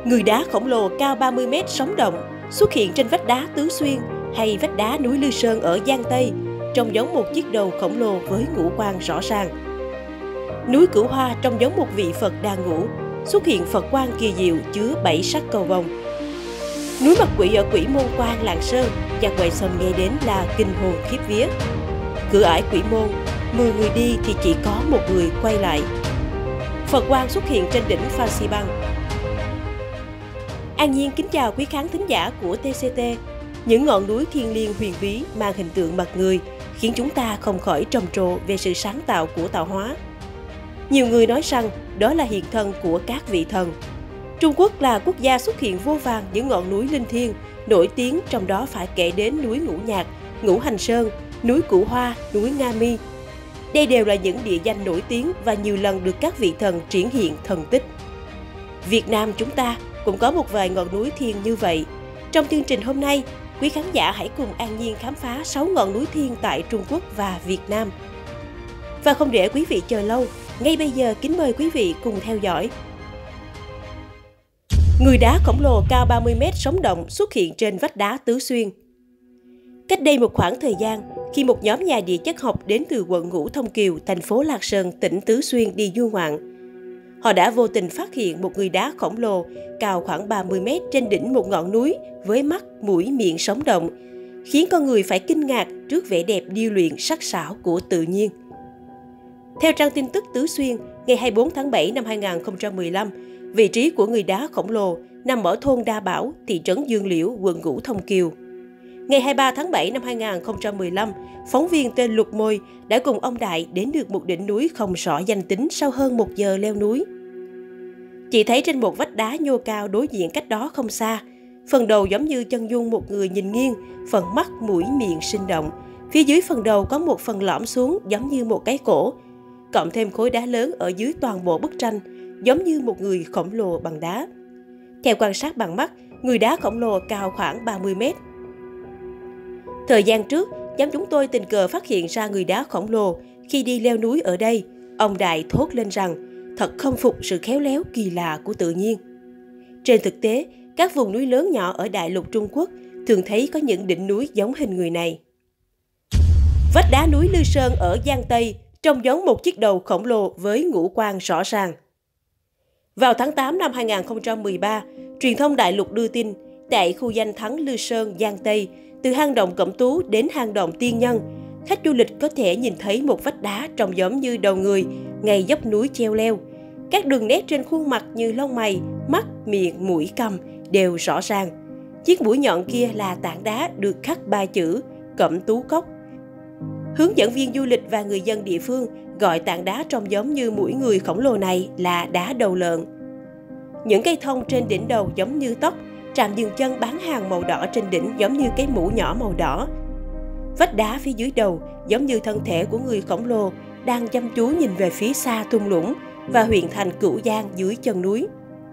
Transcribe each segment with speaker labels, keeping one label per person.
Speaker 1: Người đá khổng lồ cao 30 mét sống động xuất hiện trên vách đá Tứ Xuyên hay vách đá núi Lư Sơn ở Giang Tây, trông giống một chiếc đầu khổng lồ với ngũ quan rõ ràng. Núi Cửu Hoa trông giống một vị Phật đang ngủ, xuất hiện Phật quan kỳ diệu chứa 7 sắc cầu vồng. Núi Mặt Quỷ ở Quỷ Môn Quan, Lạng Sơn, giặc ngoại xâm nghe đến là kinh hồn khiếp vía. Cửa ải Quỷ Môn, 10 người đi thì chỉ có một người quay lại. Phật quan xuất hiện trên đỉnh Phan Xi Păng. An Nhiên kính chào quý khán thính giả của TCT. Những ngọn núi thiêng liêng huyền bí mang hình tượng mặt người khiến chúng ta không khỏi trầm trồ về sự sáng tạo của tạo hóa. Nhiều người nói rằng đó là hiện thân của các vị thần. Trung Quốc là quốc gia xuất hiện vô vàn những ngọn núi linh thiêng, nổi tiếng trong đó phải kể đến núi Ngũ Nhạc, Ngũ Hành Sơn, núi Cửu Hoa, núi Nga Mi. Đây đều là những địa danh nổi tiếng và nhiều lần được các vị thần triển hiện thần tích. Việt Nam chúng ta cũng có một vài ngọn núi thiêng như vậy. Trong chương trình hôm nay, quý khán giả hãy cùng An Nhiên khám phá 6 ngọn núi thiêng tại Trung Quốc và Việt Nam. Và không để quý vị chờ lâu, ngay bây giờ kính mời quý vị cùng theo dõi. Người đá khổng lồ cao 30 mét sống động xuất hiện trên vách đá Tứ Xuyên. Cách đây một khoảng thời gian, khi một nhóm nhà địa chất học đến từ quận Ngũ Thông Kiều, thành phố Lạc Sơn, tỉnh Tứ Xuyên đi du ngoạn, họ đã vô tình phát hiện một người đá khổng lồ cao khoảng 30 mét trên đỉnh một ngọn núi với mắt, mũi, miệng sống động, khiến con người phải kinh ngạc trước vẻ đẹp điêu luyện sắc sảo của tự nhiên. Theo trang tin tức Tứ Xuyên, ngày 24 tháng 7 năm 2015, vị trí của người đá khổng lồ nằm ở thôn Đa Bảo, thị trấn Dương Liễu, quận Ngũ Thông Kiều. Ngày 23 tháng 7 năm 2015, phóng viên tên Lục Môi đã cùng ông Đại đến được một đỉnh núi không rõ danh tính sau hơn 1 giờ leo núi. Chỉ thấy trên một vách đá nhô cao đối diện cách đó không xa, phần đầu giống như chân dung một người nhìn nghiêng, phần mắt, mũi, miệng sinh động. Phía dưới phần đầu có một phần lõm xuống giống như một cái cổ, cộng thêm khối đá lớn ở dưới toàn bộ bức tranh, giống như một người khổng lồ bằng đá. Theo quan sát bằng mắt, người đá khổng lồ cao khoảng 30 mét. Thời gian trước, nhóm chúng tôi tình cờ phát hiện ra người đá khổng lồ khi đi leo núi ở đây. Ông Đại thốt lên rằng, thật khâm phục sự khéo léo kỳ lạ của tự nhiên. Trên thực tế, các vùng núi lớn nhỏ ở đại lục Trung Quốc thường thấy có những đỉnh núi giống hình người này. Vách đá núi Lư Sơn ở Giang Tây trông giống một chiếc đầu khổng lồ với ngũ quan rõ ràng. Vào tháng 8 năm 2013, truyền thông đại lục đưa tin, tại khu danh thắng Lư Sơn, Giang Tây, từ hang động Cẩm Tú đến hang động Tiên Nhân, khách du lịch có thể nhìn thấy một vách đá trông giống như đầu người, ngay dốc núi treo leo. Các đường nét trên khuôn mặt như lông mày, mắt, miệng, mũi, cằm đều rõ ràng. Chiếc mũi nhọn kia là tảng đá được khắc 3 chữ Cẩm Tú Cốc. Hướng dẫn viên du lịch và người dân địa phương gọi tảng đá trông giống như mũi người khổng lồ này là đá đầu lợn. Những cây thông trên đỉnh đầu giống như tóc, trạm dừng chân bán hàng màu đỏ trên đỉnh giống như cái mũ nhỏ màu đỏ. Vách đá phía dưới đầu giống như thân thể của người khổng lồ đang chăm chú nhìn về phía xa thung lũng và huyện thành Cửu Giang dưới chân núi.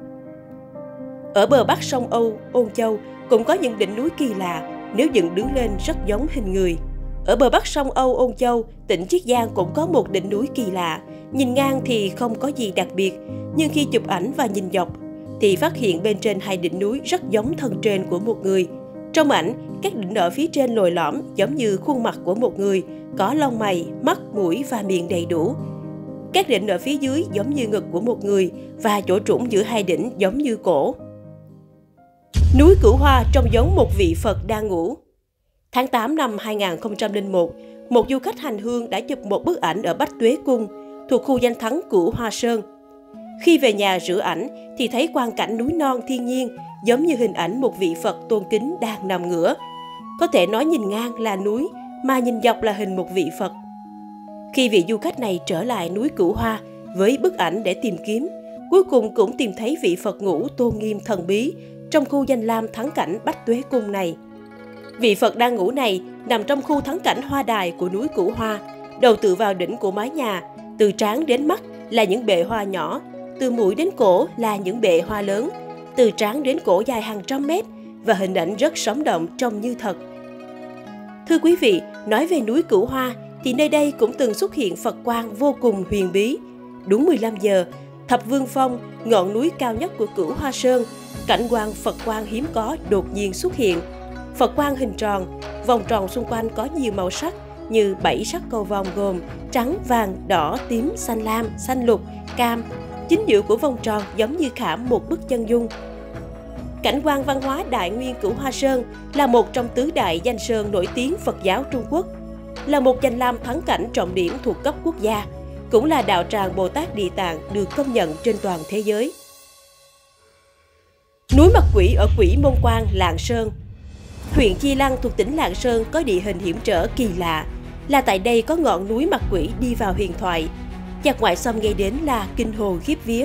Speaker 1: Ở bờ bắc sông Âu, Ôn Châu cũng có những đỉnh núi kỳ lạ, nếu dựng đứng lên rất giống hình người. Ở bờ bắc sông Âu, Ôn Châu, tỉnh Chiết Giang cũng có một đỉnh núi kỳ lạ. Nhìn ngang thì không có gì đặc biệt, nhưng khi chụp ảnh và nhìn dọc thì phát hiện bên trên hai đỉnh núi rất giống thân trên của một người. Trong ảnh, các đỉnh ở phía trên lồi lõm giống như khuôn mặt của một người, có lông mày, mắt, mũi và miệng đầy đủ. Các đỉnh ở phía dưới giống như ngực của một người và chỗ trũng giữa hai đỉnh giống như cổ. Núi Cửu Hoa trông giống một vị Phật đang ngủ. Tháng 8 năm 2001, một du khách hành hương đã chụp một bức ảnh ở Bách Tuế Cung, thuộc khu danh thắng Cửu Hoa Sơn. Khi về nhà rửa ảnh thì thấy quang cảnh núi non thiên nhiên, giống như hình ảnh một vị Phật tôn kính đang nằm ngửa. Có thể nói nhìn ngang là núi, mà nhìn dọc là hình một vị Phật. Khi vị du khách này trở lại núi Cửu Hoa với bức ảnh để tìm kiếm, cuối cùng cũng tìm thấy vị Phật ngủ tôn nghiêm thần bí trong khu danh lam thắng cảnh Bách Tuế Cung này. Vị Phật đang ngủ này nằm trong khu thắng cảnh hoa đài của núi Cửu Hoa, đầu tựa vào đỉnh của mái nhà, từ trán đến mắt là những bệ hoa nhỏ, từ mũi đến cổ là những bệ hoa lớn, từ trán đến cổ dài hàng trăm mét và hình ảnh rất sống động trông như thật. Thưa quý vị, nói về núi Cửu Hoa thì nơi đây cũng từng xuất hiện Phật quang vô cùng huyền bí. Đúng 15 giờ, Thập Vương Phong, ngọn núi cao nhất của Cửu Hoa Sơn, cảnh quan Phật quang hiếm có đột nhiên xuất hiện. Phật quang hình tròn, vòng tròn xung quanh có nhiều màu sắc như 7 sắc cầu vòng gồm trắng, vàng, đỏ, tím, xanh lam, xanh lục, cam. Chính giữa của vòng tròn giống như khảm một bức chân dung. Cảnh quan văn hóa Đại Nguyên Cửu Hoa Sơn là một trong tứ đại danh sơn nổi tiếng Phật giáo Trung Quốc, là một danh lam thắng cảnh trọng điểm thuộc cấp quốc gia, cũng là đạo tràng Bồ Tát Địa Tạng được công nhận trên toàn thế giới. Núi Mặt Quỷ ở Quỷ Môn Quan, Lạng Sơn. Huyện Chi Lăng thuộc tỉnh Lạng Sơn có địa hình hiểm trở kỳ lạ, là tại đây có ngọn núi Mặt Quỷ đi vào huyền thoại. Giặc ngoại xâm gây đến là kinh hồn khiếp vía.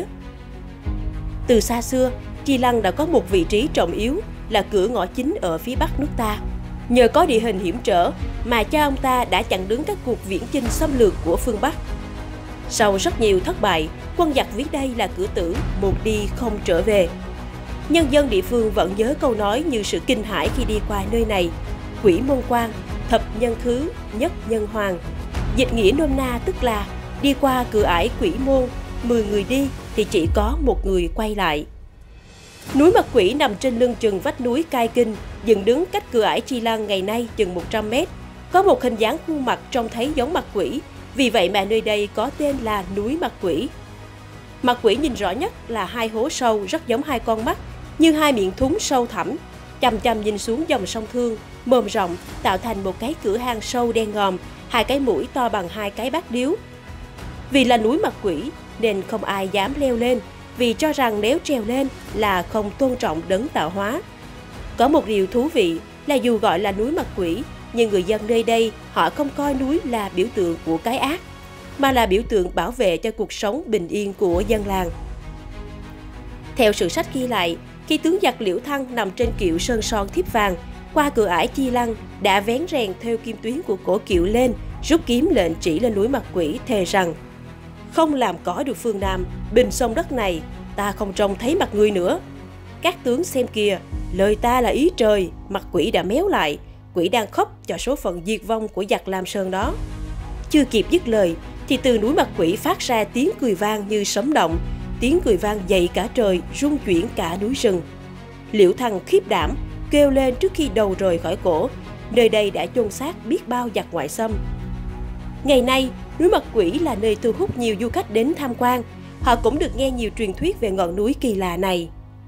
Speaker 1: Từ xa xưa, Chi Lăng đã có một vị trí trọng yếu là cửa ngõ chính ở phía bắc nước ta. Nhờ có địa hình hiểm trở mà cha ông ta đã chặn đứng các cuộc viễn chinh xâm lược của phương Bắc. Sau rất nhiều thất bại, quân giặc ví đây là cửa tử, một đi không trở về. Nhân dân địa phương vẫn nhớ câu nói như sự kinh hãi khi đi qua nơi này: Quỷ môn quan, thập nhân khứ, nhất nhân hoàng. Dịch nghĩa nôm na tức là đi qua cửa ải Quỷ môn, 10 người đi thì chỉ có một người quay lại. Núi Mặt Quỷ nằm trên lưng chừng vách núi Cai Kinh, dựng đứng cách cửa ải Chi Lăng ngày nay chừng 100 mét. Có một hình dáng khuôn mặt trông thấy giống mặt quỷ, vì vậy mà nơi đây có tên là núi Mặt Quỷ. Mặt quỷ nhìn rõ nhất là hai hố sâu rất giống hai con mắt, như hai miệng thúng sâu thẳm, chằm chằm nhìn xuống dòng sông Thương, mồm rộng tạo thành một cái cửa hang sâu đen ngòm, hai cái mũi to bằng hai cái bát điếu. Vì là núi Mặt Quỷ nên không ai dám leo lên, vì cho rằng nếu trèo lên là không tôn trọng đấng tạo hóa. Có một điều thú vị là dù gọi là núi Mặt Quỷ, nhưng người dân nơi đây họ không coi núi là biểu tượng của cái ác, mà là biểu tượng bảo vệ cho cuộc sống bình yên của dân làng. Theo sử sách ghi lại, khi tướng giặc Liễu Thăng nằm trên kiệu sơn son thiếp vàng, qua cửa ải Chi Lăng đã vén rèn theo kim tuyến của cổ kiệu lên, rút kiếm lệnh chỉ lên núi Mặt Quỷ, thề rằng: không làm có được phương Nam, bình sông đất này, ta không trông thấy mặt ngươi nữa. Các tướng xem kìa, lời ta là ý trời, mặt quỷ đã méo lại, quỷ đang khóc cho số phận diệt vong của giặc Lam Sơn đó. Chưa kịp dứt lời, thì từ núi Mặt Quỷ phát ra tiếng cười vang như sấm động, tiếng cười vang dậy cả trời, rung chuyển cả núi rừng. Liễu Thăng khiếp đảm, kêu lên trước khi đầu rời khỏi cổ, nơi đây đã chôn xác biết bao giặc ngoại xâm. Ngày nay, núi Mặt Quỷ là nơi thu hút nhiều du khách đến tham quan. Họ cũng được nghe nhiều truyền thuyết về ngọn núi kỳ lạ này.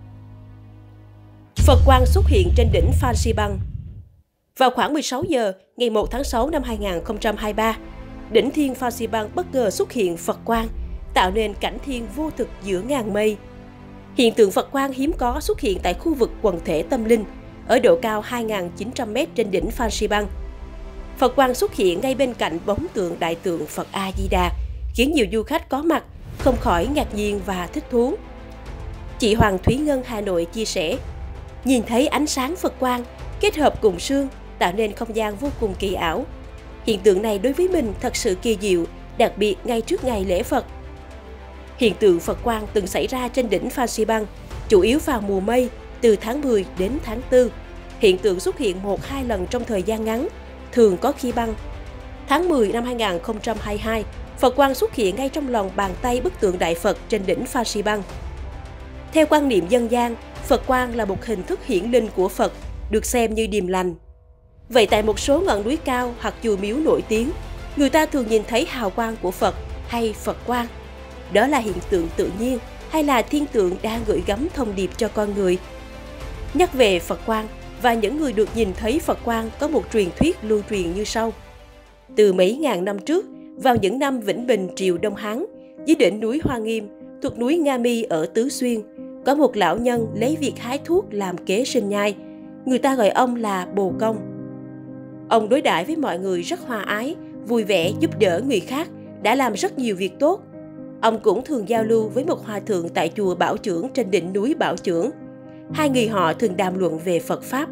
Speaker 1: Phật quang xuất hiện trên đỉnh Phan Xi Păng. Vào khoảng 16 giờ ngày 1 tháng 6 năm 2023, đỉnh thiên Phan Xi Păng bất ngờ xuất hiện Phật quang, tạo nên cảnh thiên vô thực giữa ngàn mây. Hiện tượng Phật quang hiếm có xuất hiện tại khu vực quần thể tâm linh, ở độ cao 2.900 m trên đỉnh Phan Xi Păng. Phật quang xuất hiện ngay bên cạnh bóng tượng đại tượng Phật A Di Đà, khiến nhiều du khách có mặt không khỏi ngạc nhiên và thích thú. Chị Hoàng Thúy Ngân, Hà Nội chia sẻ: nhìn thấy ánh sáng Phật quang kết hợp cùng sương tạo nên không gian vô cùng kỳ ảo. Hiện tượng này đối với mình thật sự kỳ diệu, đặc biệt ngay trước ngày lễ Phật. Hiện tượng Phật quang từng xảy ra trên đỉnh Phan Xi Păng, chủ yếu vào mùa mây từ tháng 10 đến tháng 4. Hiện tượng xuất hiện 1-2 lần trong thời gian ngắn, thường có khi băng. Tháng 10 năm 2022, Phật quang xuất hiện ngay trong lòng bàn tay bức tượng Đại Phật trên đỉnh Phan Xi Păng. Theo quan niệm dân gian, Phật quang là một hình thức hiển linh của Phật, được xem như điềm lành. Vậy tại một số ngọn núi cao hoặc chùa miếu nổi tiếng, người ta thường nhìn thấy hào quang của Phật hay Phật quang. Đó là hiện tượng tự nhiên hay là thiên tượng đang gửi gắm thông điệp cho con người? Nhắc về Phật quang và những người được nhìn thấy Phật quang có một truyền thuyết lưu truyền như sau. Từ mấy ngàn năm trước, vào những năm Vĩnh Bình triều Đông Hán, dưới đỉnh núi Hoa Nghiêm, thuộc núi Nga Mi ở Tứ Xuyên, có một lão nhân lấy việc hái thuốc làm kế sinh nhai. Người ta gọi ông là Bồ Công. Ông đối đãi với mọi người rất hòa ái, vui vẻ giúp đỡ người khác, đã làm rất nhiều việc tốt. Ông cũng thường giao lưu với một hòa thượng tại chùa Bảo Chưởng trên đỉnh núi Bảo Chưởng. Hai người họ thường đàm luận về Phật Pháp.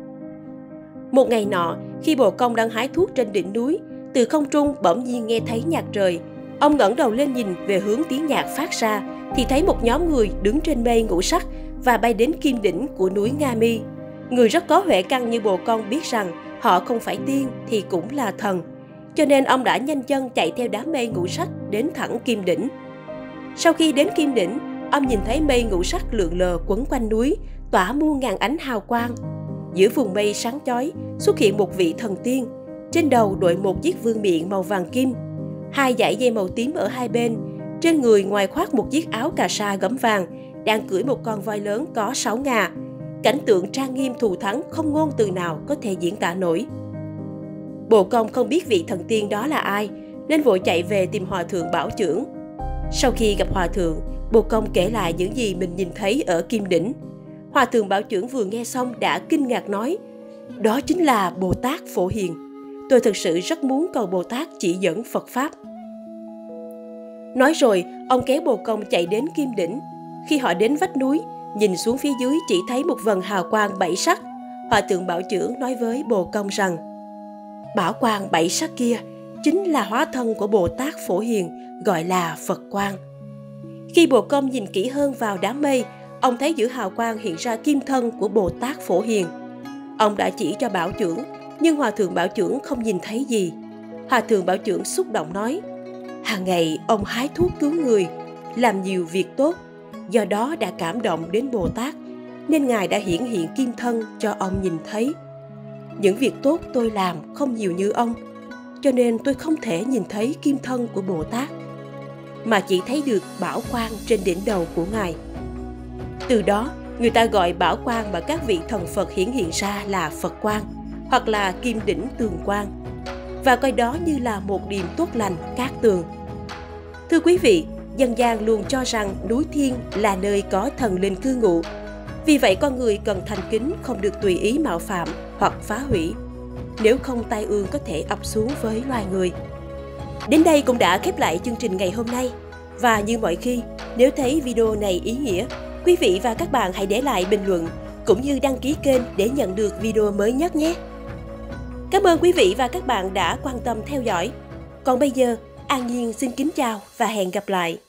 Speaker 1: Một ngày nọ, khi Bồ Công đang hái thuốc trên đỉnh núi, từ không trung bỗng nhiên nghe thấy nhạc trời. Ông ngẩng đầu lên nhìn về hướng tiếng nhạc phát ra, thì thấy một nhóm người đứng trên mây ngũ sắc và bay đến kim đỉnh của núi Nga Mi. Người rất có huệ căn như Bồ Công biết rằng họ không phải tiên thì cũng là thần, cho nên ông đã nhanh chân chạy theo đám mây ngũ sắc đến thẳng kim đỉnh. Sau khi đến Kim Đỉnh, ông nhìn thấy mây ngũ sắc lượn lờ quấn quanh núi, tỏa muôn ngàn ánh hào quang. Giữa vùng mây sáng chói xuất hiện một vị thần tiên, trên đầu đội một chiếc vương miện màu vàng kim, hai dải dây màu tím ở hai bên, trên người ngoài khoác một chiếc áo cà sa gấm vàng, đang cưỡi một con voi lớn có 6 ngà. Cảnh tượng trang nghiêm thù thắng không ngôn từ nào có thể diễn tả nổi. Bồ Công không biết vị thần tiên đó là ai, nên vội chạy về tìm Hòa thượng Bảo Chưởng. Sau khi gặp Hòa thượng, Bồ Công kể lại những gì mình nhìn thấy ở Kim Đỉnh. Hòa thượng Bảo Chưởng vừa nghe xong đã kinh ngạc nói: "Đó chính là Bồ Tát Phổ Hiền. Tôi thực sự rất muốn cầu Bồ Tát chỉ dẫn Phật Pháp." Nói rồi, ông kéo Bồ Công chạy đến Kim Đỉnh. Khi họ đến vách núi, nhìn xuống phía dưới chỉ thấy một vầng hào quang 7 sắc. Hòa thượng Bảo Chưởng nói với Bồ Công rằng: "Bảo quang 7 sắc kia chính là hóa thân của Bồ Tát Phổ Hiền, gọi là Phật Quang." Khi Bồ Công nhìn kỹ hơn vào đám mây, ông thấy giữa hào quang hiện ra kim thân của Bồ Tát Phổ Hiền. Ông đã chỉ cho Bảo Chưởng, nhưng Hòa thượng Bảo Chưởng không nhìn thấy gì. Hòa thượng Bảo Chưởng xúc động nói: "Hàng ngày ông hái thuốc cứu người, làm nhiều việc tốt, do đó đã cảm động đến Bồ Tát, nên Ngài đã hiển hiện kim thân cho ông nhìn thấy. Những việc tốt tôi làm không nhiều như ông, cho nên tôi không thể nhìn thấy kim thân của Bồ Tát, mà chỉ thấy được bảo quang trên đỉnh đầu của Ngài." Từ đó, người ta gọi bảo quang mà các vị thần Phật hiển hiện ra là Phật Quang, hoặc là Kim Đỉnh Tường Quang, và coi đó như là một điềm tốt lành cát tường. Thưa quý vị, dân gian luôn cho rằng núi Thiên là nơi có thần linh cư ngụ. Vì vậy con người cần thành kính, không được tùy ý mạo phạm hoặc phá hủy. Nếu không, tai ương có thể ập xuống với loài người. Đến đây cũng đã khép lại chương trình ngày hôm nay. Và như mọi khi, nếu thấy video này ý nghĩa, quý vị và các bạn hãy để lại bình luận cũng như đăng ký kênh để nhận được video mới nhất nhé. Cảm ơn quý vị và các bạn đã quan tâm theo dõi. Còn bây giờ, An Nhiên xin kính chào và hẹn gặp lại.